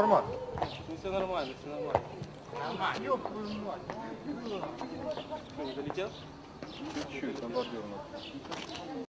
нормально. Ну все нормально, все нормально. Нормально. Ёб твою мать. Что, не долетел? Чуть-чуть, на бордюр.